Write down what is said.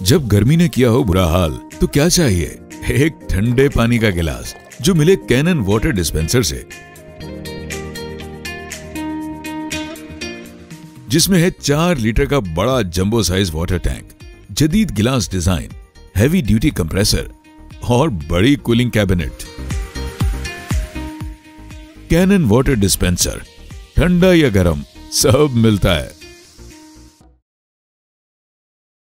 जब गर्मी ने किया हो बुरा हाल तो क्या चाहिए? एक ठंडे पानी का गिलास जो मिले कैनन वाटर डिस्पेंसर से, जिसमें है 4 लीटर का बड़ा जंबो साइज वाटर टैंक, जदीद गिलास डिजाइन, हैवी ड्यूटी कंप्रेसर और बड़ी cooling cabinet. Canon water dispenser, ठंडा या गर्म सब मिलता है।